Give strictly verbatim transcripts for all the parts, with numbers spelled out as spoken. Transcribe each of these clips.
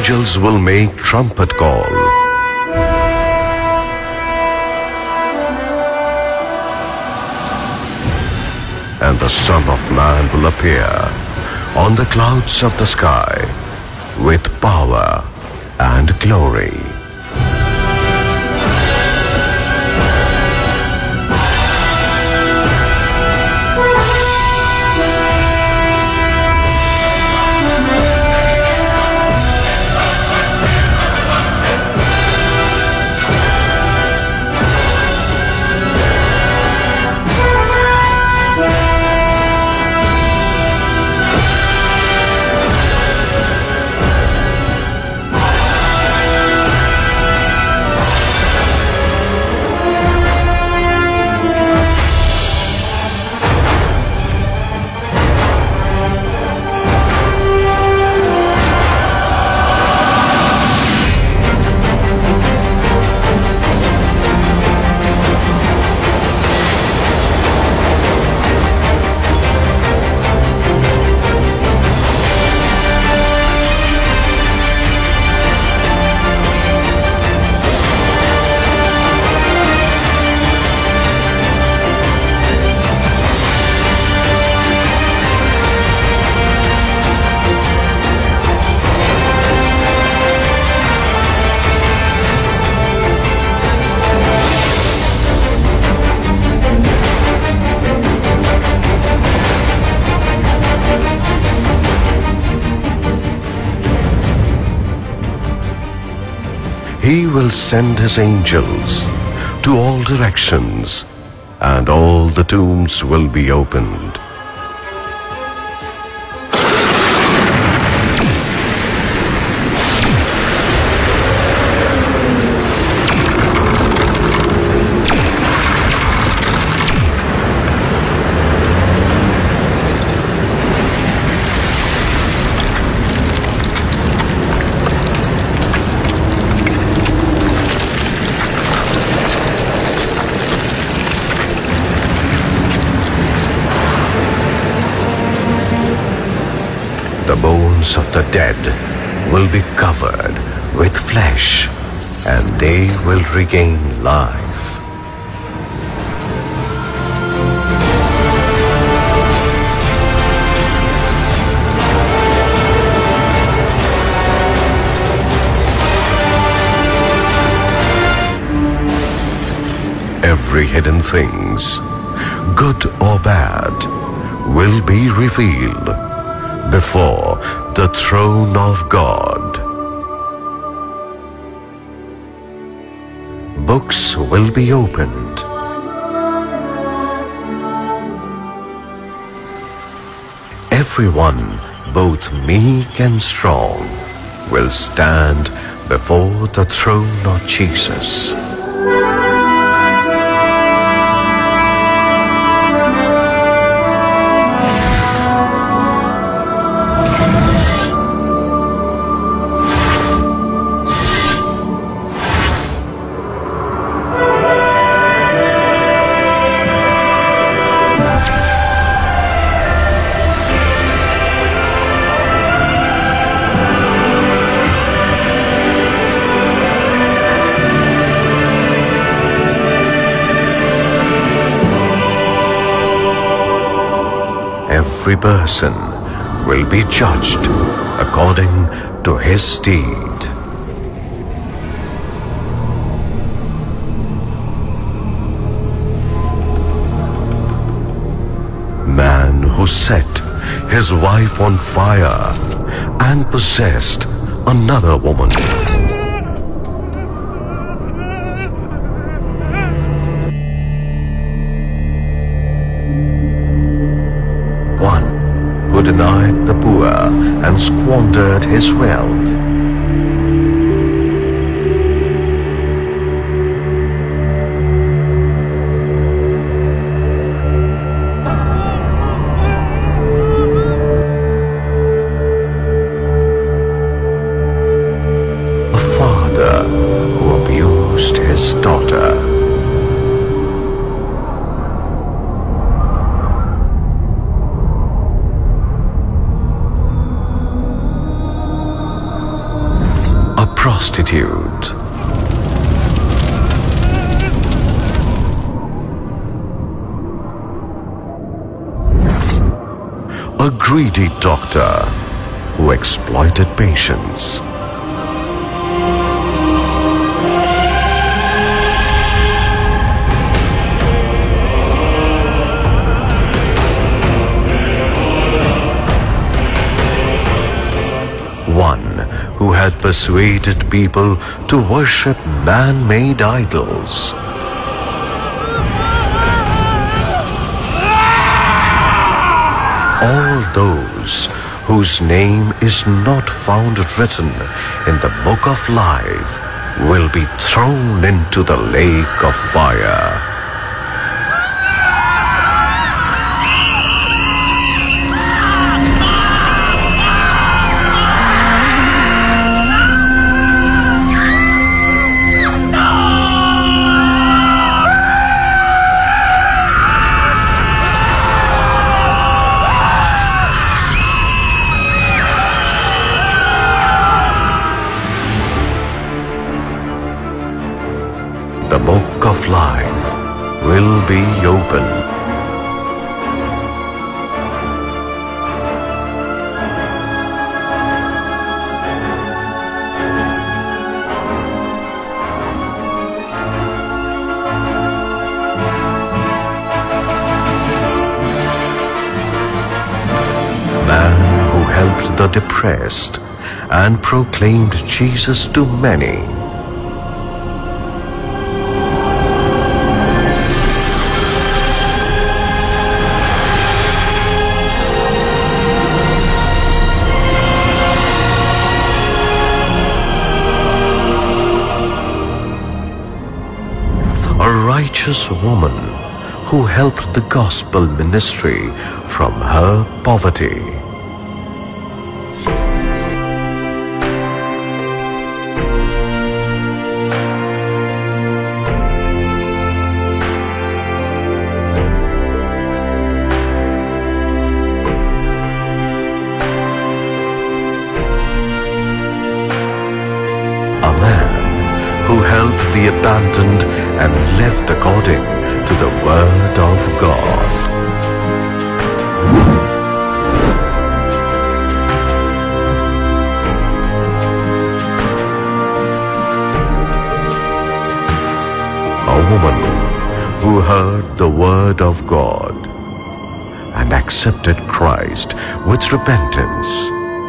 angels will make trumpet call. And the Son of Man will appear on the clouds of the sky with power and glory. He will send his angels to all directions, and all the tombs will be opened. The bones of the dead will be covered with flesh, and they will regain life. Every hidden things, good or bad, will be revealed before the throne of God. Books will be opened. Everyone, both meek and strong, will stand before the throne of Jesus. Every person will be judged according to his deed. Man who set his wife on fire and possessed another woman. Who denied the poor and squandered his wealth. A father who abused his daughter. greedy doctor who exploited patients. One who had persuaded people to worship man-made idols. All those whose name is not found written in the book of life will be thrown into the lake of fire. The book of life will be open. Man who helped the depressed and proclaimed Jesus to many. A righteous woman who helped the gospel ministry from her poverty. A man who helped the abandoned and lived according to the word of God. A woman who heard the word of God and accepted Christ with repentance.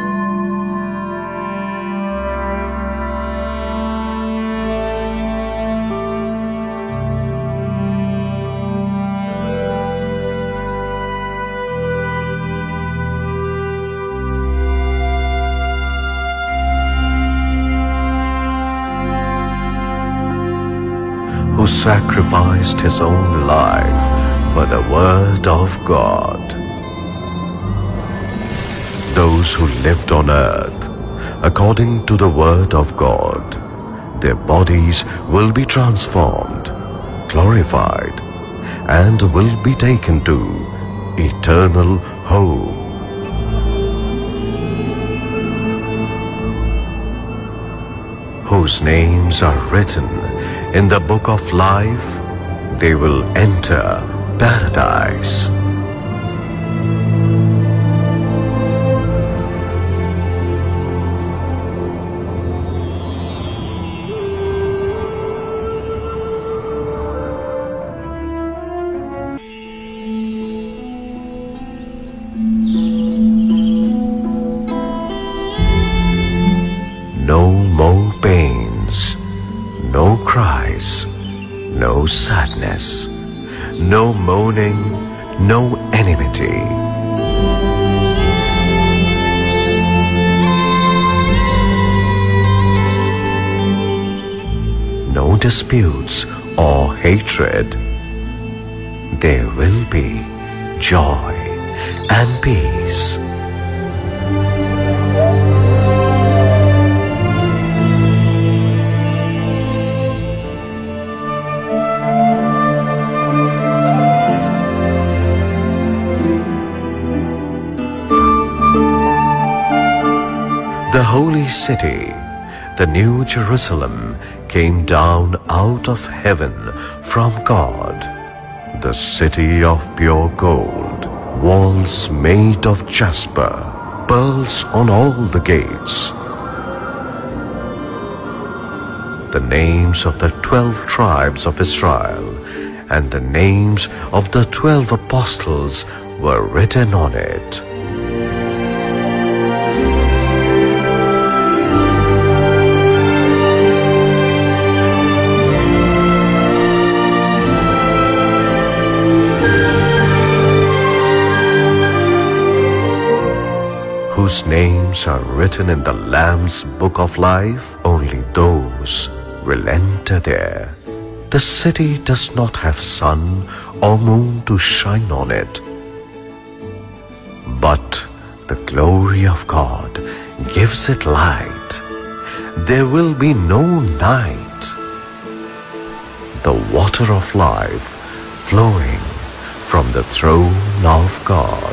Who sacrificed his own life for the word of God. Those who lived on earth according to the word of God, their bodies will be transformed, glorified, and will be taken to eternal home. Whose names are written in the book of life, they will enter paradise. No more pains, no cries, no sadness, no moaning, no enmity. No disputes or hatred. There will be joy and peace. The holy city, the New Jerusalem, came down out of heaven from God, the city of pure gold, walls made of jasper, pearls on all the gates. The names of the twelve tribes of Israel and the names of the twelve apostles were written on it. Whose names are written in the Lamb's book of life, only those will enter there. The city does not have sun or moon to shine on it, but the glory of God gives it light. There will be no night. The water of life flowing from the throne of God.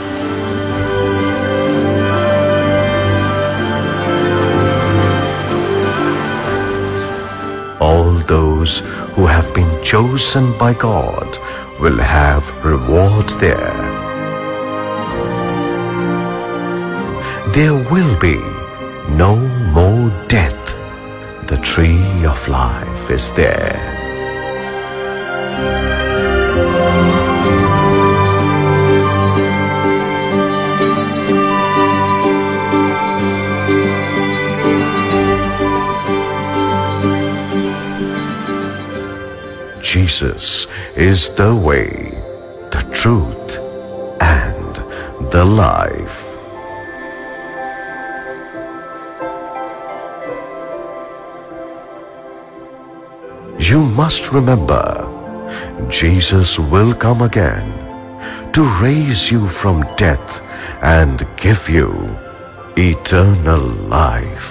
All those who have been chosen by God will have reward there. There will be no more death. The tree of life is there. Jesus is the way, the truth, and the life. You must remember, Jesus will come again to raise you from death and give you eternal life.